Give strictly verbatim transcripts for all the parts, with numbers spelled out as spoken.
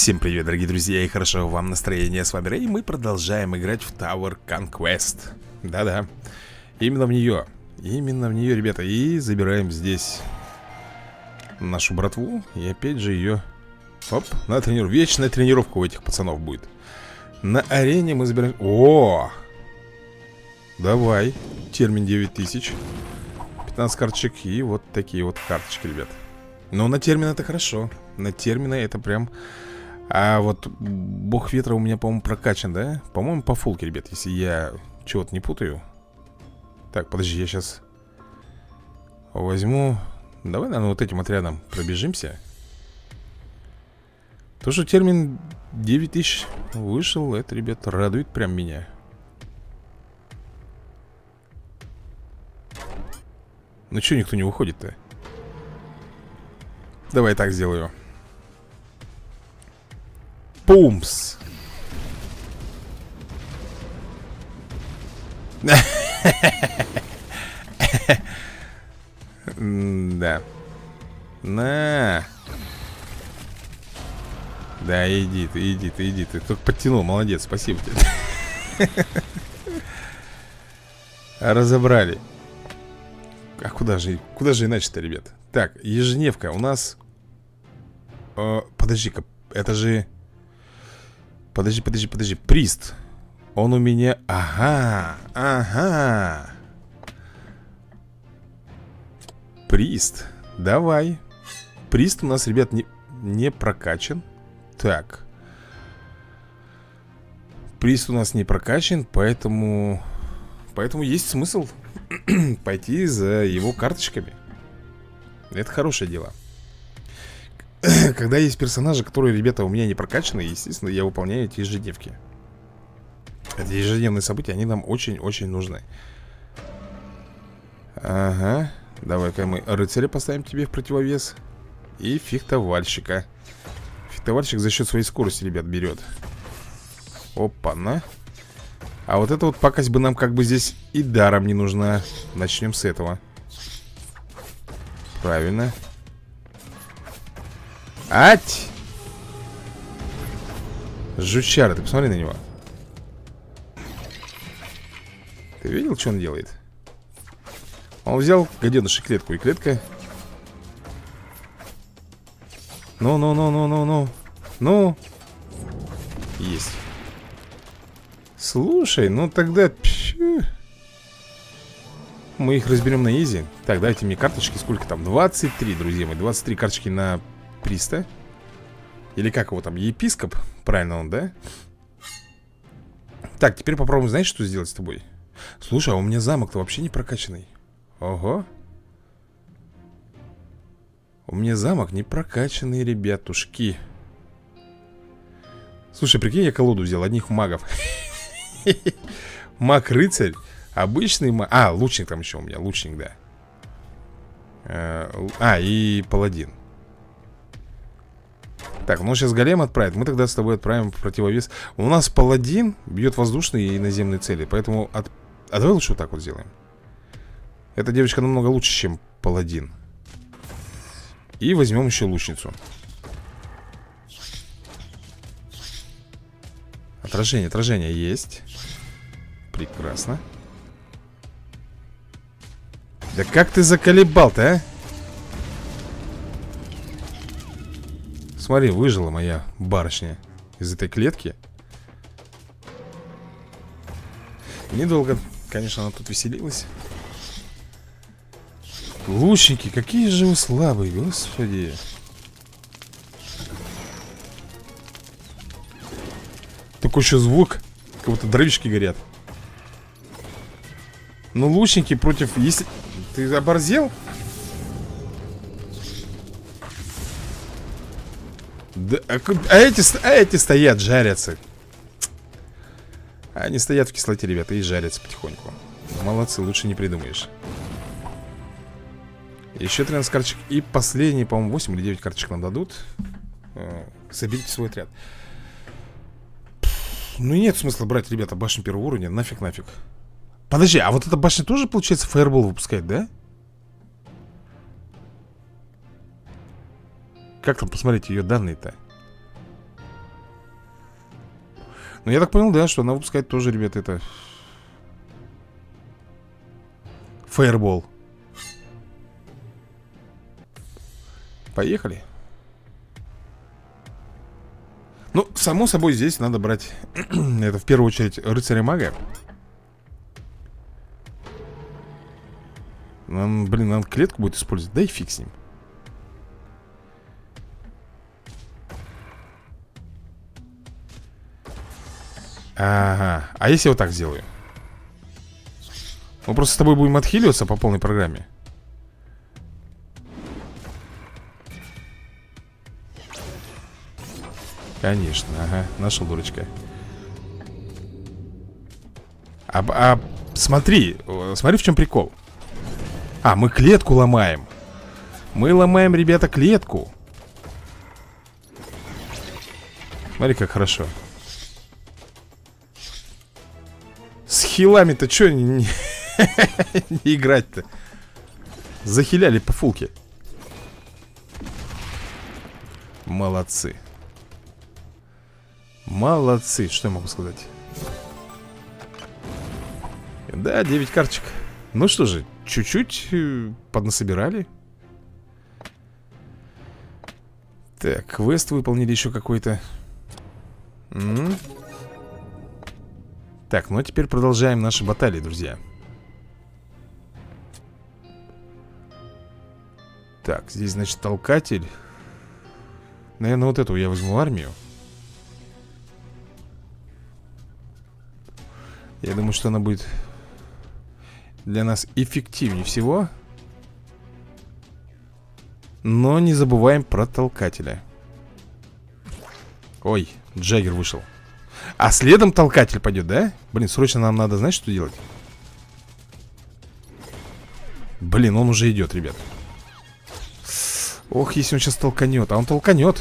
Всем привет, дорогие друзья, и хорошо вам настроение. С вами Рэй, и мы продолжаем играть в Tower Conquest. Да-да, именно в нее. Именно в нее, ребята. И забираем здесь нашу братву. И опять же ее... Оп, на тренировку. Вечная тренировка у этих пацанов будет. На арене мы забираем... О! Давай. Термин девять тысяч. пятнадцать карточек. И вот такие вот карточки, ребят. Но на термин это хорошо. На термина это прям... А вот бог ветра у меня, по-моему, прокачан, да? По-моему, по фулке, ребят, если я чего-то не путаю. Так, подожди, я сейчас возьму... Давай, наверное, вот этим отрядом пробежимся. То, что термин девять тысяч вышел, это, ребят, радует прям меня. Ну, что никто не выходит-то? Давай так сделаю. Пумс. Да. На. Да, иди ты, иди ты, иди ты. Только подтянул, молодец, спасибо тебе. Разобрали. А куда же, куда же иначе-то, ребят? Так, ежедневка у нас... Э, подожди-ка, это же... Подожди, подожди, подожди. Прист. Он у меня... Ага, ага. Прист. Давай. Прист у нас, ребят, не, не прокачан. Так. Прист у нас не прокачан, поэтому... Поэтому есть смысл пойти за его карточками. Это хорошее дело. Когда есть персонажи, которые, ребята, у меня не прокачаны, естественно, я выполняю эти ежедневки. Эти ежедневные события, они нам очень-очень нужны. Ага. Давай-ка мы рыцаря поставим тебе в противовес. И фехтовальщика. Фехтовальщик за счет своей скорости, ребят, берет. Опа-на. А вот эта вот пакость бы нам как бы здесь и даром не нужна. Начнем с этого. Правильно. Ать! Жучара, ты посмотри на него. Ты видел, что он делает? Он взял гаденыша клетку, и клетка. Ну-ну-ну-ну-ну-ну. Ну. Есть. Слушай, ну тогда... Пью. Мы их разберем на изи. Так, дайте мне карточки. Сколько там? двадцать три, друзья мои. двадцать три карточки на... Приста. Или как его там, епископ. Правильно он, да? Так, теперь попробуем, знаешь, что сделать с тобой? Слушай, а у меня замок-то вообще не прокачанный. Ого. У меня замок не прокачанный, ребятушки. Слушай, прикинь, я колоду взял, одних магов. Маг-рыцарь. Обычный маг. А, лучник там еще у меня, лучник, да. А, и паладин. Так, ну сейчас голем отправит. Мы тогда с тобой отправим в противовес. У нас паладин бьет воздушные и наземные цели. Поэтому от... А давай лучше вот так вот сделаем. Эта девочка намного лучше, чем паладин. И возьмем еще лучницу. Отражение, отражение есть. Прекрасно. Да как ты заколебал-то, а? Смотри, выжила моя барышня из этой клетки. Недолго, конечно, она тут веселилась. Лучники, какие же вы слабые, господи. Такой еще звук, как будто дровишки горят. Ну, лучники против... Если... Ты оборзел? Да, а, а, эти, а эти стоят, жарятся. Они стоят в кислоте, ребята, и жарятся потихоньку. Молодцы, лучше не придумаешь. Еще тринадцать карточек. И последние, по-моему, восемь или девять карточек нам дадут. Соберите свой отряд. Ну нет смысла брать, ребята, башню первого уровня. Нафиг, нафиг. Подожди, а вот эта башня тоже, получается, фаербол выпускает, да? Как там посмотреть ее данные-то? Ну, я так понял, да, что она выпускает тоже, ребят, это... Фаербол. Поехали. Ну, само собой, здесь надо брать это в первую очередь рыцаря-мага. Нам, блин, надо клетку будет использовать. Да и фиг с ним. Ага. А если я вот так сделаю? Мы просто с тобой будем отхиливаться по полной программе. Конечно, ага, нашел дурочка. А, а смотри, смотри, в чем прикол. А, мы клетку ломаем. Мы ломаем, ребята, клетку. Смотри, как хорошо. С хилами-то что не, не, не играть-то? Захиляли по фулке. Молодцы. Молодцы, что я могу сказать? Да, девять карточек. Ну что же, чуть-чуть поднасобирали. Так, квест выполнили еще какой-то. М-м. Так, ну а теперь продолжаем наши баталии, друзья. Так, здесь, значит, толкатель. Наверное, вот эту я возьму армию. Я думаю, что она будет для нас эффективнее всего. Но не забываем про толкателя. Ой, Джаггер вышел. А следом толкатель пойдет, да? Блин, срочно нам надо, знаешь, что делать? Блин, он уже идет, ребят. Ох, если он сейчас толканет. А он толканет.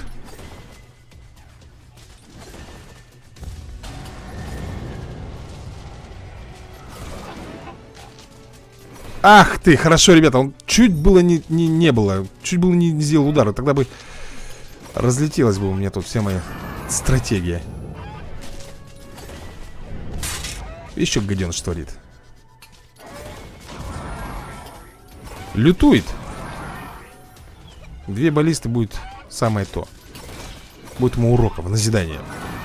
Ах ты, хорошо, ребята, он чуть было не, не, не было. Чуть было не, не сделал удара. Тогда бы разлетелась бы у меня тут вся моя стратегия. Еще гаденыш творит. Лютует. Две баллисты будет самое то. Будет ему уроком, назидание.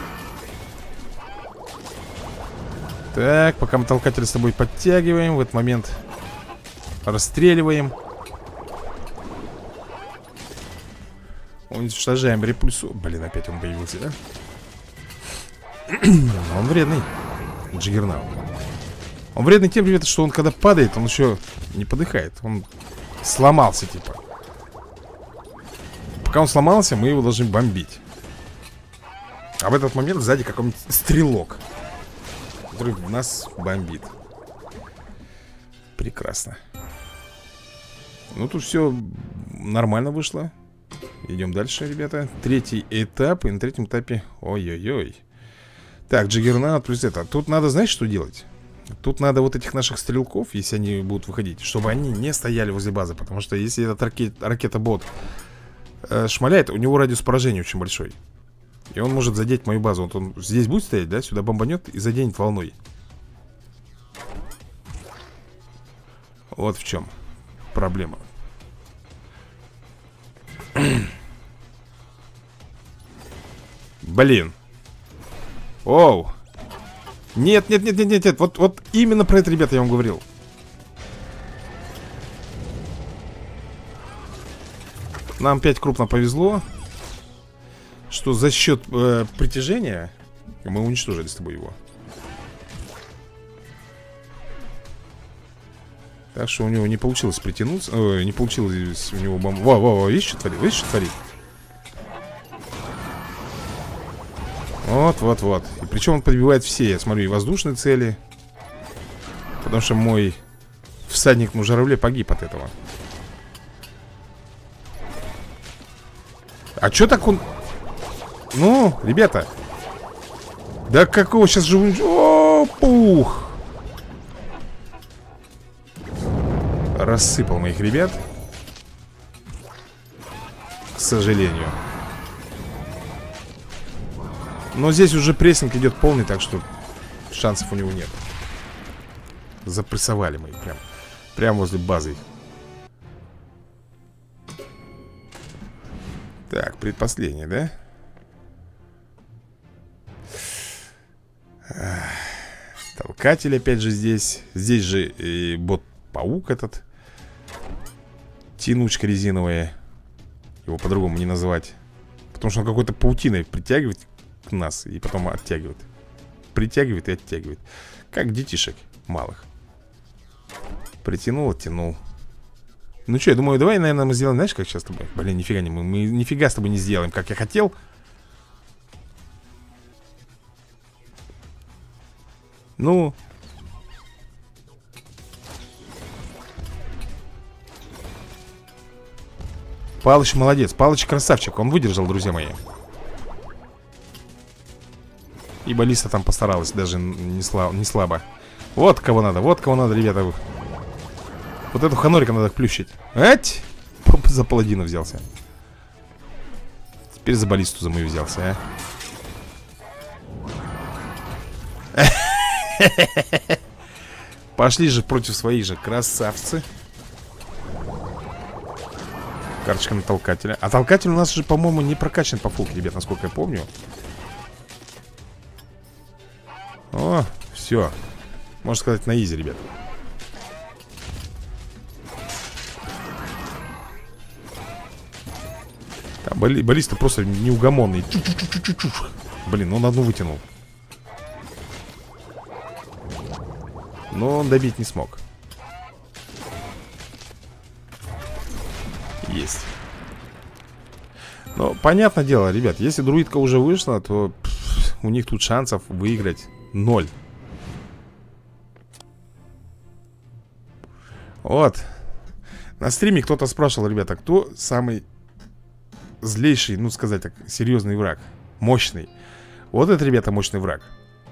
Так, пока мы толкателя с тобой подтягиваем, в этот момент расстреливаем. Уничтожаем репульсу. Блин, опять он появился, да? Он вредный. Джаггернаут. Он вредный тем, ребята, что он когда падает, он еще не подыхает. Он сломался, типа. Пока он сломался, мы его должны бомбить. А в этот момент сзади какой-нибудь стрелок, который нас бомбит. Прекрасно. Ну, тут все нормально вышло. Идем дальше, ребята. Третий этап. И на третьем этапе... Ой-ой-ой. Так, Джаггернаут плюс это. Тут надо, знаешь, что делать? Тут надо вот этих наших стрелков, если они будут выходить, чтобы они не стояли возле базы. Потому что если этот ракет, ракета-бот э, шмаляет, у него радиус поражения очень большой. И он может задеть мою базу. Вот он здесь будет стоять, да? Сюда бомбанет и заденет волной. Вот в чем проблема. Блин. Оу. Нет, нет, нет, нет, нет, нет. Вот, вот именно про это, ребята, я вам говорил. Нам опять крупно повезло, что за счет э, притяжения мы уничтожили с тобой его. Так что у него не получилось притянуться. Ой, не получилось у него бомб... Во, во, во, видишь, что творит? Видишь, что творит? Вот, вот, вот. И причем он подбивает все, я смотрю, и воздушные цели. Потому что мой всадник на журавле погиб от этого. А чё так он... Ну, ребята. Да какого сейчас же... О, пух! Рассыпал моих ребят. К сожалению. Но здесь уже прессинг идет полный, так что шансов у него нет. Запрессовали мы их прям. Прямо возле базы их. Так, предпоследний, да? Толкатель опять же здесь. Здесь же и бот-паук этот. Тянучка резиновая. Его по-другому не называть. Потому что он какой-то паутиной притягивает к нас и потом оттягивает. Притягивает и оттягивает. Как детишек малых. Притянул, оттянул. Ну что, я думаю, давай, наверное, мы сделаем, знаешь, как сейчас с тобой? Блин, нифига не мы, мы нифига с тобой не сделаем, как я хотел. Ну. Палыч молодец, Палыч красавчик. Он выдержал, друзья мои. И баллиста там постаралась даже не, слаб, не слабо. Вот кого надо, вот кого надо, ребята. Вот эту ханорика надо плющить. Ать! За паладина взялся. Теперь за баллисту за мою взялся, а. Пошли же против своих же, красавцы. Карточка на толкателя. А толкатель у нас же, по-моему, не прокачан по фулке, ребят, насколько я помню. О, все. Можно сказать, на изи, ребят. Там балли, баллиста просто неугомонный. Блин, он одну вытянул. Но он добить не смог. Есть. Но понятное дело, ребят, если друидка уже вышла, то пфф, у них тут шансов выиграть ноль. Вот. На стриме кто-то спрашивал, ребята, кто самый злейший, ну сказать так, серьезный враг? Мощный. Вот это, ребята, мощный враг.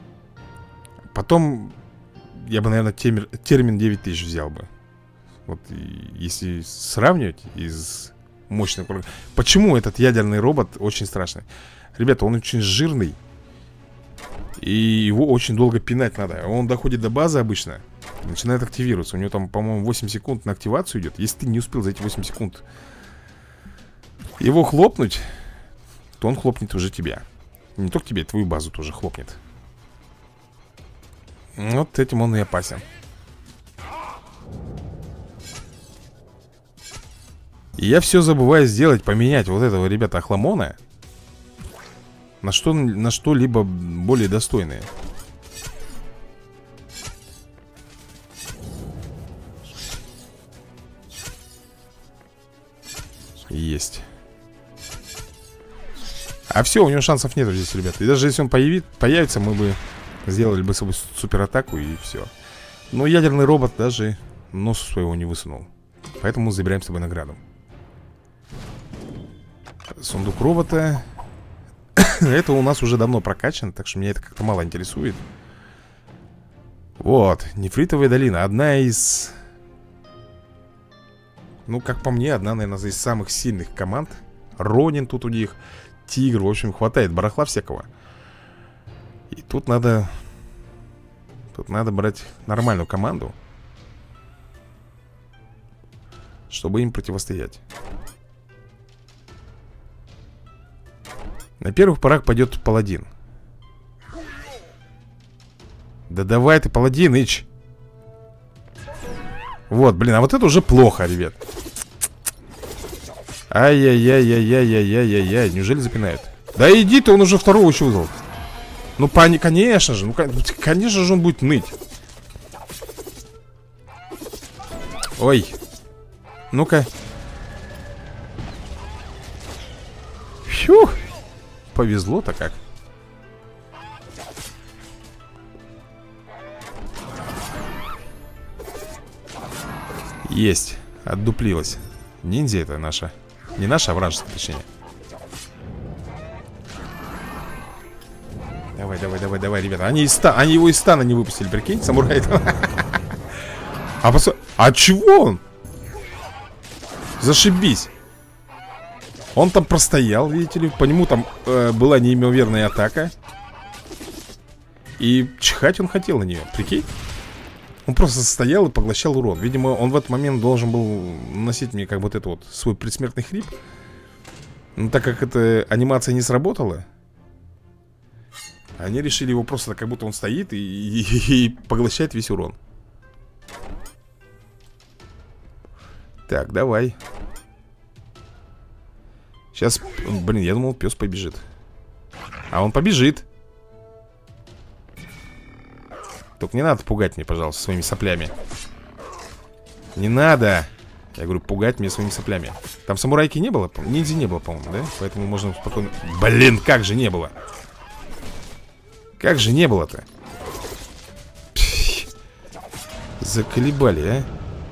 Потом я бы, наверное, темер, термин девять тысяч взял бы. Вот если сравнивать из мощных... Почему этот ядерный робот очень страшный? Ребята, он очень жирный. И его очень долго пинать надо. Он доходит до базы обычно, начинает активироваться. У него там, по-моему, восемь секунд на активацию идет. Если ты не успел за эти восемь секунд его хлопнуть, то он хлопнет уже тебя. Не только тебе, твою базу тоже хлопнет. Вот этим он и опасен. И я все забываю сделать, поменять вот этого, ребята, охламона на что, на что-либо более достойное. Есть. А все, у него шансов нет здесь, ребята. И даже если он появит, появится, мы бы сделали бы собой суператаку и все. Но ядерный робот даже носу своего не высунул. Поэтому мы забираем с собой награду. Сундук робота. Это у нас уже давно прокачано, так что меня это как-то мало интересует. Вот, Нефритовая долина. Одна из... Ну, как по мне, одна, наверное, из самых сильных команд. Ронин тут у них, Тигр, в общем, хватает барахла всякого. И тут надо... Тут надо брать нормальную команду, чтобы им противостоять. На первых порах пойдет паладин. Да давай ты, паладин, ич. Вот, блин, а вот это уже плохо, ребят. Ай-яй-яй-яй-яй-яй-яй-яй. Неужели запинает? Да иди ты, он уже второго еще вызвал. Ну, пани, конечно же, ну, конечно же он будет ныть. Ой. Ну-ка. Фух. Повезло-то как. Есть. Отдуплилась. Ниндзя это наша. Не наша, а вражеская, точнее. Давай, давай, давай, давай, ребята. Они, из ста... Они его из стана не выпустили, прикинь, самурай. А, пос... а чего он? Зашибись. Он там простоял, видите ли. По нему там э, была неимоверная атака. И чихать он хотел на нее, прикинь. Он просто стоял и поглощал урон. Видимо, он в этот момент должен был наносить мне как бы вот это вот свой предсмертный хрип. Но так как эта анимация не сработала, они решили его просто, как будто он стоит и, и, и поглощает весь урон. Так, давай. Сейчас, блин, я думал, пес побежит. А он побежит. Только не надо пугать меня, пожалуйста, своими соплями. Не надо. Я говорю, пугать меня своими соплями. Там самурайки не было? Ниндзя не было, по-моему, да? Поэтому можно спокойно... Блин, как же не было? Как же не было-то? Заколебали, а?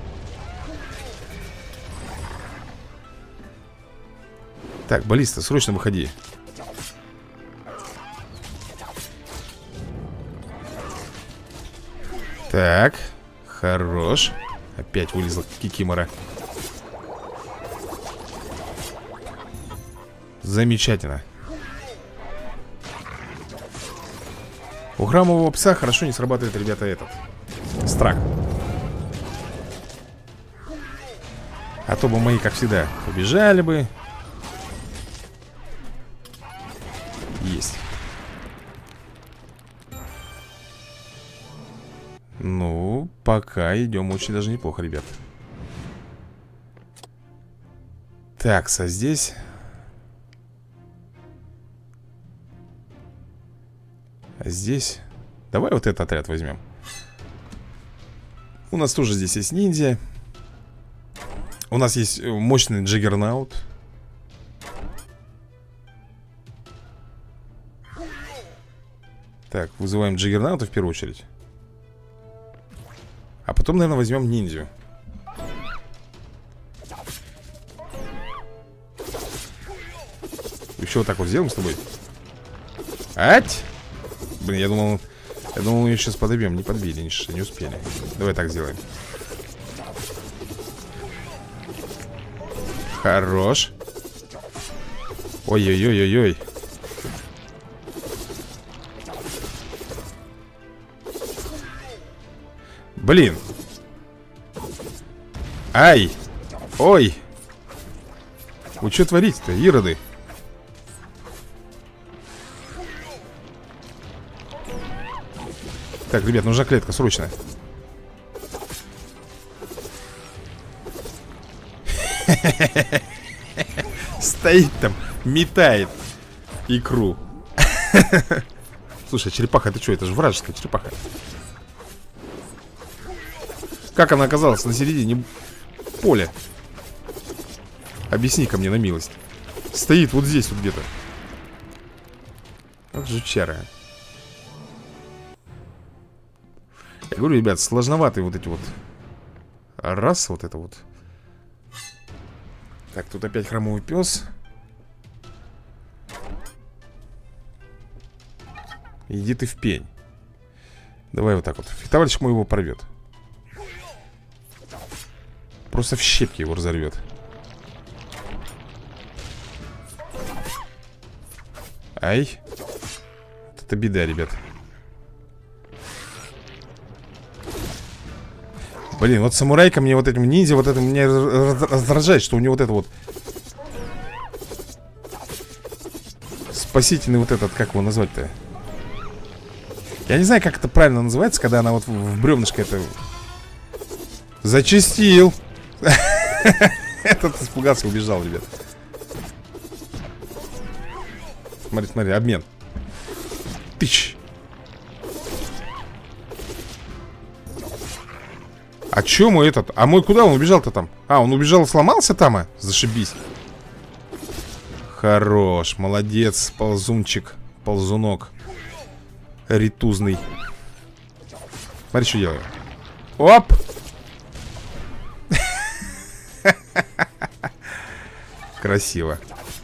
Так, баллиста, срочно выходи. Так, хорош. Опять вылезла Кикимора. Замечательно. У храмового пса хорошо не срабатывает, ребята, этот страх. А то бы мои, как всегда, побежали бы. Есть. Ну, пока идем очень даже неплохо, ребят. Так, со здесь. А здесь. Давай вот этот отряд возьмем. У нас тоже здесь есть ниндзя. У нас есть мощный джаггернаут. Так, вызываем джаггернаута в первую очередь. А потом, наверное, возьмем ниндзю. Еще вот так вот сделаем с тобой. Ать! Блин, я думал, я думал, мы ее сейчас подобьем. Не подбили, не, не успели. Давай так сделаем. Хорош. Ой-ой-ой-ой-ой. Блин. Ай. Ой. Вы что творите-то, ироды? Так, ребят, нужна клетка, срочно. Стоит там, метает икру. Слушай, черепаха, это что? Это же вражеская черепаха. Как она оказалась на середине поля? Объясни-ка мне на милость. Стоит вот здесь вот где-то. Как жучара. Я говорю, ребят, сложноватые вот эти вот. Раз, вот это вот. Так, тут опять хромовый пес. Иди ты в пень. Давай вот так вот. Фехтовальщик мой его порвет. Просто в щепки его разорвет. Ай. Вот это беда, ребят. Блин, вот самурайка мне вот этим ниндзя, вот это меня раздражает, что у него вот это вот спасительный вот этот, как его назвать-то? Я не знаю, как это правильно называется, когда она вот в бревнышко это зачистил. Этот испугался, убежал, ребят. Смотри, смотри, обмен. Тыщ. А чё мой этот? А мой куда он убежал-то там? А, он убежал, сломался там, а? Зашибись. Хорош, молодец, ползунчик. Ползунок ритузный. Смотри, что делаю. Оп! Красиво.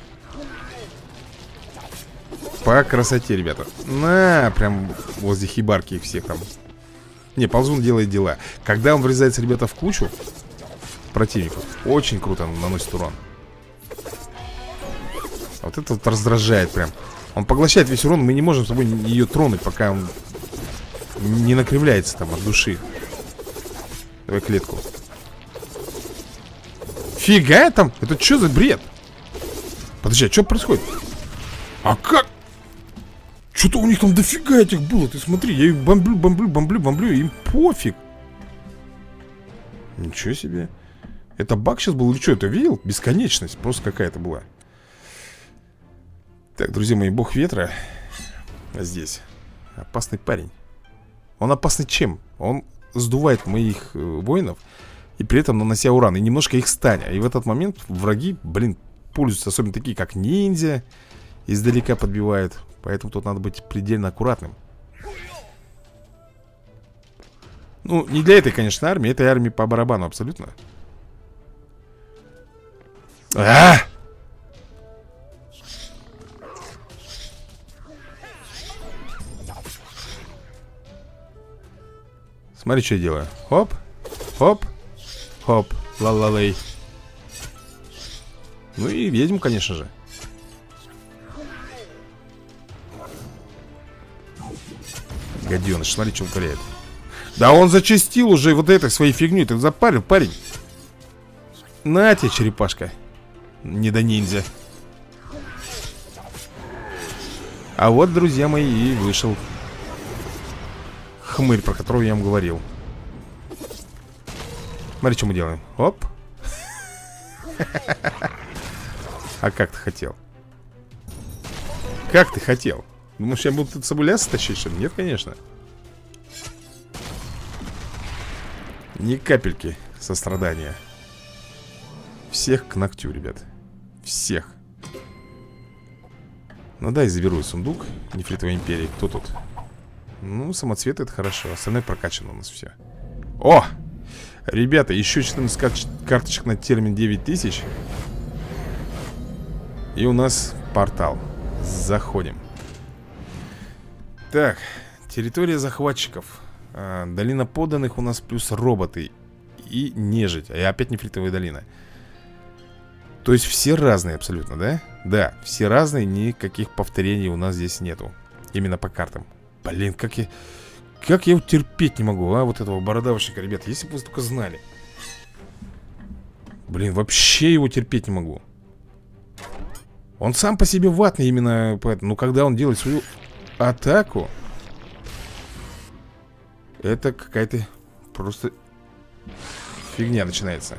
По красоте, ребята. На, прям возле хибарки их всех там. Не, ползун делает дела. Когда он врезается, ребята, в кучу противников, очень круто наносит урон. Вот это вот раздражает прям. Он поглощает весь урон, мы не можем с тобой ее тронуть, пока он не накривляется там от души. Давай клетку. Фига там? Это что за бред? Подожди, а что происходит? А как? Что-то у них там дофига этих было. Ты смотри, я их бомблю, бомблю, бомблю, бомблю. Им пофиг. Ничего себе. Это баг сейчас был или что? Это видел? Бесконечность просто какая-то была. Так, друзья мои, бог ветра здесь. Опасный парень. Он опасный чем? Он сдувает моих э, воинов и при этом нанося урон, и немножко их станя. И в этот момент враги, блин, пользуются, особенно такие, как ниндзя, издалека подбивают. Поэтому тут надо быть предельно аккуратным. Ну, не для этой, конечно, армии. Этой армии по барабану абсолютно. А! Смотри, что я делаю. Хоп, хоп, хоп, ла-ла-лей. Ну и ведьму, конечно же. Гаденыш, смотри, что вытворяет. Да он зачастил уже вот этой своей фигней. Ты запарил, парень. На тебе, черепашка. Не до ниндзя. А вот, друзья мои, и вышел хмырь, про которого я вам говорил. Смотри, что мы делаем. Оп. А как ты хотел? Как ты хотел? Думаешь, я буду тут с собой лясы тащить, что ли? Нет, конечно. Ни капельки сострадания. Всех к ногтю, ребят. Всех. Ну да, и заберу сундук Нефритовой империи. Кто тут? Ну, самоцветы, это хорошо. Остальное прокачано у нас все. О! Ребята, еще четырнадцать кар карточек на термин девять тысяч. И у нас портал. Заходим. Так, территория захватчиков. а, Долина подданных у нас плюс роботы и нежить. И опять нефритовая долина. То есть все разные абсолютно, да? Да, все разные, никаких повторений у нас здесь нету. Именно по картам. Блин, как я... Как я его терпеть не могу, а? Вот этого бородавочника, ребята, если бы вы только знали. Блин, вообще его терпеть не могу. Он сам по себе ватный именно поэтому. Но когда он делает свою атаку, это какая-то просто фигня начинается.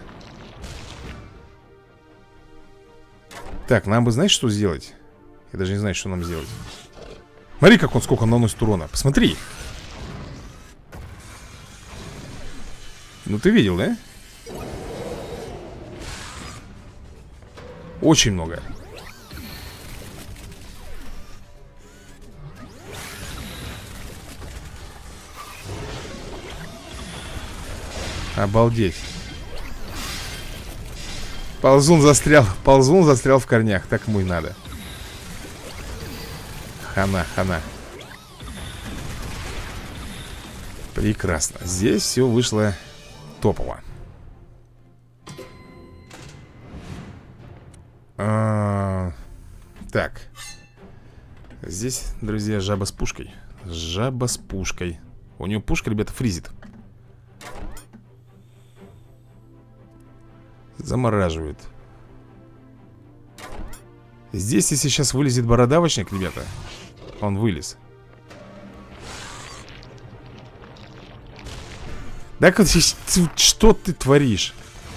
Так, нам бы, знаешь, что сделать? Я даже не знаю, что нам сделать. Смотри, как он, сколько он наносит урона. Посмотри. Ну, ты видел, да? Очень много. Обалдеть. Ползун застрял. Ползун застрял в корнях. Так ему и надо. Хана, хана. Прекрасно. Здесь все вышло топово. А, так. Здесь, друзья, жаба с пушкой. Жаба с пушкой. У нее пушка, ребята, фризит. Замораживает. Здесь, если сейчас вылезет бородавочник, ребята, он вылез. Да, что ты творишь?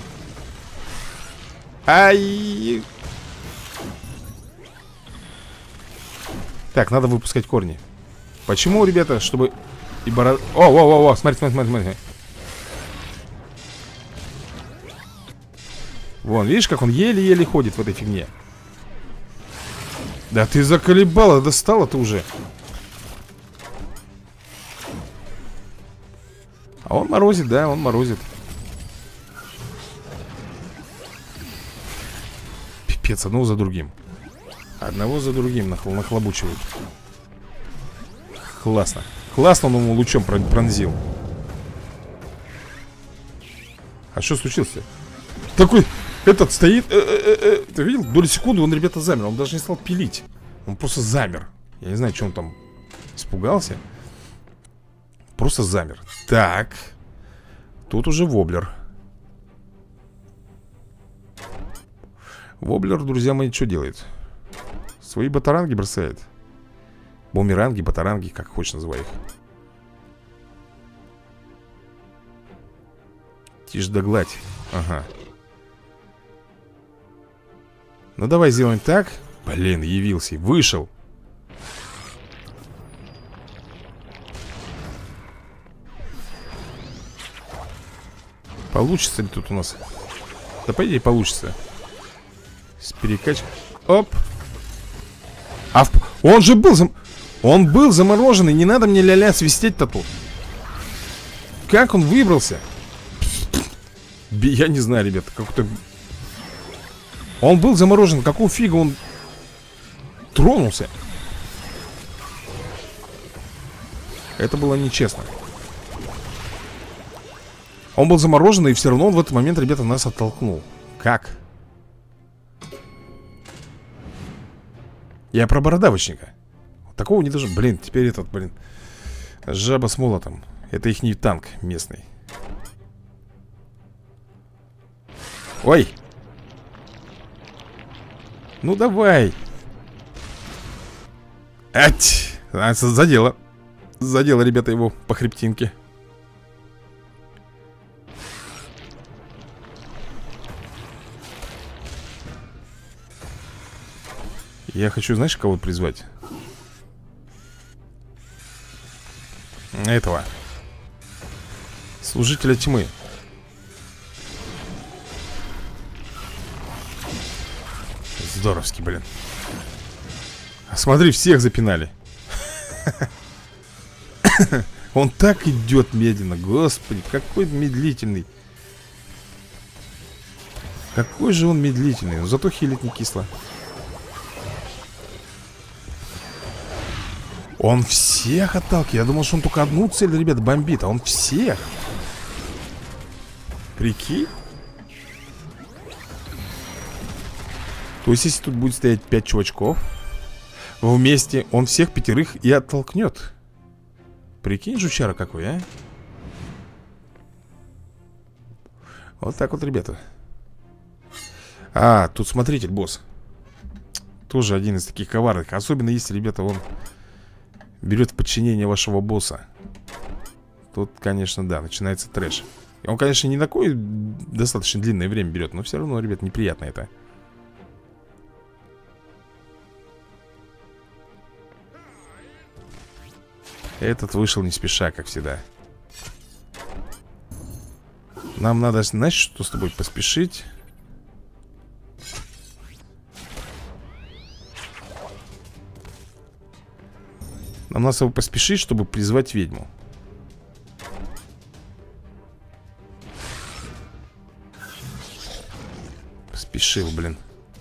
Ай! Так, надо выпускать корни. Почему, ребята, чтобы и бород... О, о, о, о, смотри, смотри, смотри, смотри. Вон, видишь, как он еле-еле ходит в этой фигне. Да ты заколебала, достала-то уже. А он морозит, да, он морозит. Пипец, одного за другим. Одного за другим нахл нахлобучивают. Классно. Классно он ему лучом пронзил. А что случилось-то? Такой, этот стоит э -э -э -э. Ты видел? Доли секунды он, ребята, замер. Он даже не стал пилить. Он просто замер. Я не знаю, что он там испугался. Просто замер. Так. Тут уже воблер. Воблер, друзья мои, что делает? Свои батаранги бросает. Бумеранги, батаранги, как хочешь называй их. Тишь да гладь. Ага. Ну давай сделаем так. Блин, явился, вышел. Получится ли тут у нас? Да по идее получится. С перекачкой. Оп. А в... он же был зам... Он был замороженный. Не надо мне ля-ля свистеть-то тут. Как он выбрался? Я не знаю, ребята. Как-то... Он был заморожен. Какого фига он тронулся? Это было нечестно. Он был замороженный, и все равно он в этот момент, ребята, нас оттолкнул. Как? Я про бородавочника. Такого не должен. Блин, теперь этот, блин, жаба с молотом. Это их не танк местный. Ой. Ну давай. Ать. Задело. Задело, ребята, его по хребтинке. Я хочу, знаешь, кого призвать? Этого служителя тьмы. Здоровски, блин. Смотри, всех запинали. Он так идет медленно. Господи, какой медлительный. Какой же он медлительный. Но зато хилит не кисло. Он всех отталкивает. Я думал, что он только одну цель, ребят, бомбит. А он всех. Прикинь. То есть, если тут будет стоять пять чувачков вместе, он всех пятерых и оттолкнет. Прикинь, жучара какой, а? Вот так вот, ребята. А, тут смотритель, босс. Тоже один из таких коварных. Особенно если, ребята, он берет в подчинение вашего босса. Тут, конечно, да, начинается трэш. Он, конечно, не такое достаточно длинное время берет, но все равно, ребят, неприятно это. Этот вышел не спеша, как всегда. Нам надо, знаешь, что с тобой поспешить. Нам надо с тобой поспешить, чтобы призвать ведьму. Спешил, блин.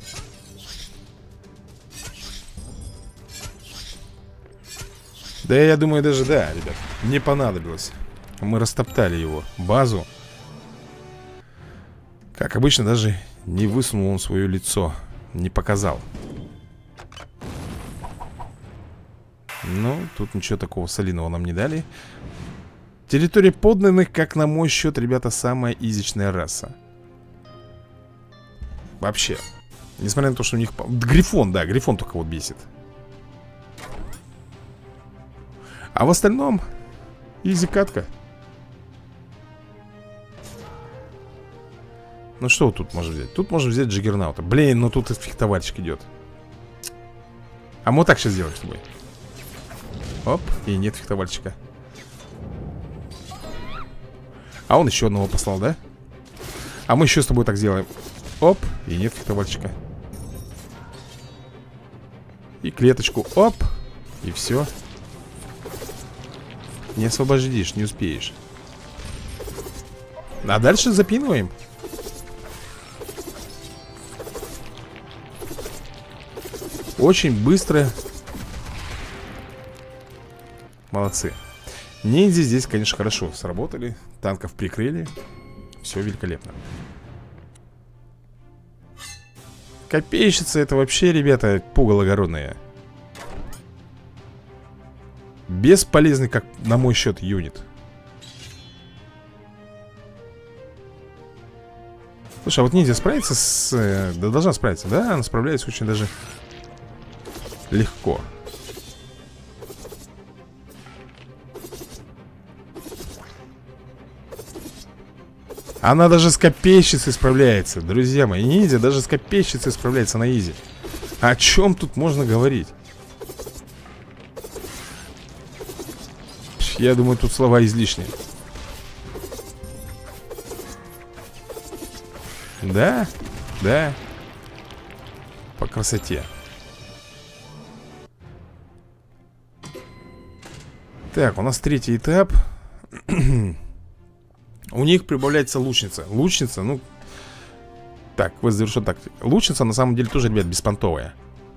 Да, я думаю, даже да, ребят. Не понадобилось. Мы растоптали его базу. Как обычно, даже не высунул он свое лицо. Не показал. Ну, тут ничего такого солидного нам не дали. Территория подданных, как на мой счет, ребята, самая изичная раса. Вообще. Несмотря на то, что у них... Грифон, да, Грифон только вот бесит. А в остальном изи катка. Ну что тут можно взять? Тут можно взять Джиггернаута. Блин, ну тут фехтовальщик идет. А мы вот так сейчас сделаем с тобой. Оп, и нет фехтовальщика. А он еще одного послал, да? А мы еще с тобой так сделаем. Оп, и нет фехтовальщика. И клеточку, оп. И все. Не освободишь, не успеешь. А дальше запинываем. Очень быстро. Молодцы. Ниндзя здесь, конечно, хорошо сработали. Танков прикрыли. Все великолепно. Копейщица — это вообще, ребята, пугало огородное. Бесполезный, как на мой счет, юнит. Слушай, а вот ниндзя справится с... Да должна справиться, да? Она справляется очень даже легко. Она даже с копейщицей справляется. Друзья мои, ниндзя даже с копейщицей справляется на изи. О чем тут можно говорить? Я думаю, тут слова излишние. Да, да. По красоте. Так, у нас третий этап. У них прибавляется лучница. Лучница, ну... Так, вы завершен так. Лучница на самом деле тоже, ребят, беспонтовая.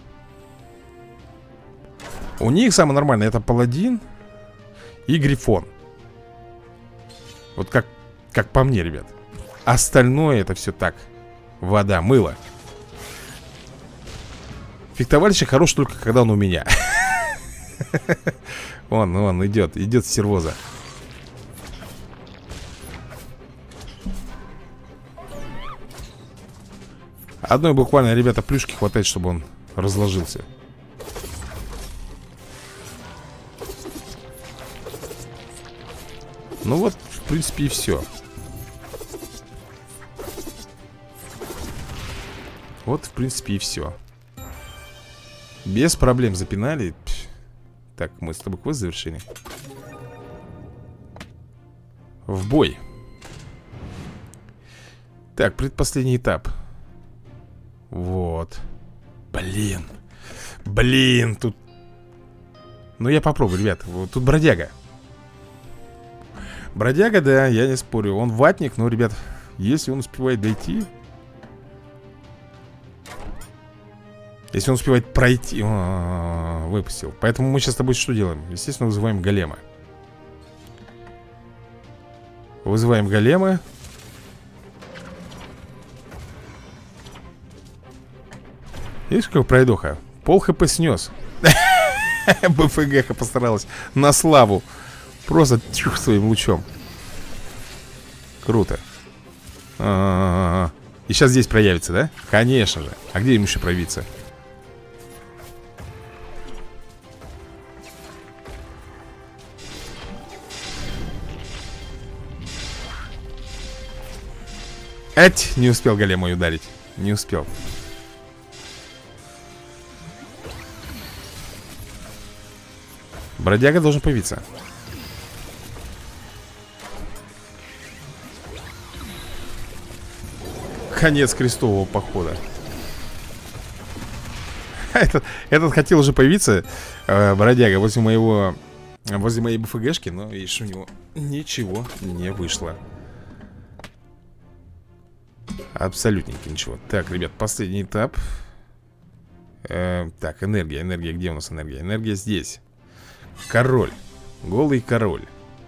У них самое нормальное это паладин и грифон. Вот как, как по мне, ребят. Остальное это все так. Вода, мыло. Фехтовальщик хорош только когда он у меня. Он, он идет, идет стервоза. Одной буквально, ребята, плюшки хватает, чтобы он разложился. Ну вот, в принципе, и все. Вот, в принципе, и все. Без проблем запинали. Так, мы с тобой квест завершили. В бой. Так, предпоследний этап. Вот. Блин. Блин, тут... Ну, я попробую, ребят. Вот тут бродяга. Бродяга, да, я не спорю. Он ватник, но, ребят, если он успевает дойти... Если он успевает пройти... О, выпустил. Поэтому мы сейчас с тобой что делаем? Естественно, вызываем голема. Вызываем голема. Видишь, как пройдоха? Пол хп снес. БФГ постаралась на славу. Просто тюх своим лучом. Круто. А-а-а-а. И сейчас здесь проявится, да? Конечно же. А где им еще проявиться? Эть, не успел голем мой ударить. Не успел. Бродяга должен появиться. Конец крестового похода. Этот, этот хотел уже появиться, э, бродяга, возле моего... Возле моей БФГшки, но видишь, у него ничего не вышло. Абсолютненько ничего. Так, ребят, последний этап. э, Так, энергия, энергия, где у нас энергия? Энергия здесь. Король. Голый король.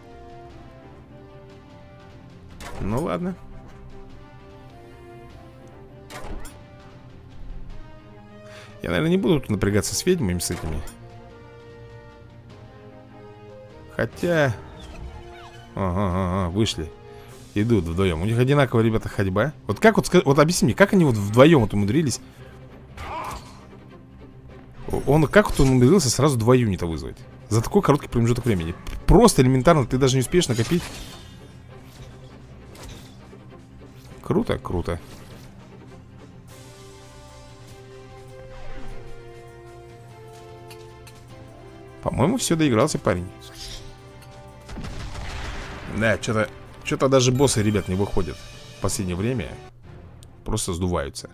Ну ладно. Я, наверное, не буду тут напрягаться с ведьмами, с этими. Хотя... Ага, ага, вышли. Идут вдвоем. У них одинаковая, ребята, ходьба. Вот как вот, вот объясни мне, как они вот вдвоем вот умудрились? Он, как вот он умудрился сразу два юнита вызвать? За такой короткий промежуток времени. Просто элементарно, ты даже не успеешь накопить. Круто, круто. По-моему, все, доигрался парень. Да, что-то Что-то даже боссы, ребят, не выходят в последнее время. Просто сдуваются.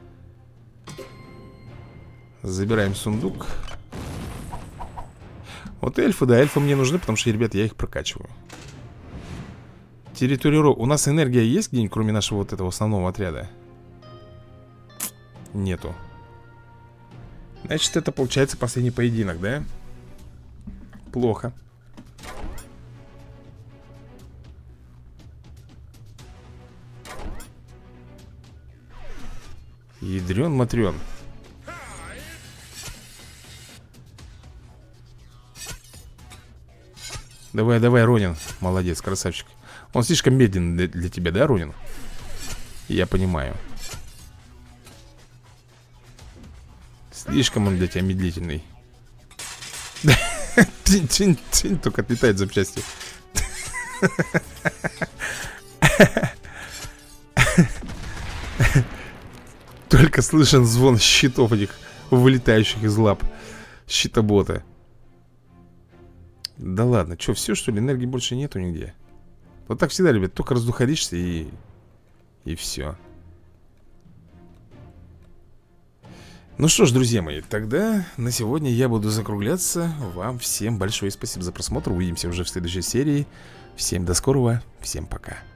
Забираем сундук. Вот эльфы, да, эльфы мне нужны, потому что, ребят, я их прокачиваю. Территория... У нас энергия есть где-нибудь, кроме нашего вот этого основного отряда? Нету. Значит, это получается последний поединок, да? Плохо. Ядрен-матрен. Давай, давай, Ронин. Молодец, красавчик. Он слишком медленный для, для тебя, да, Ронин? Я понимаю. Слишком он для тебя медлительный. Только отлетает запчасти. Только слышен звон щитов этих, вылетающих из лап щитобота. Да ладно, что, все что ли? Энергии больше нету нигде. Вот так всегда, ребят, только раздухаришься и... И все. Ну что ж, друзья мои, тогда на сегодня я буду закругляться. Вам всем большое спасибо за просмотр. Увидимся уже в следующей серии. Всем до скорого, всем пока.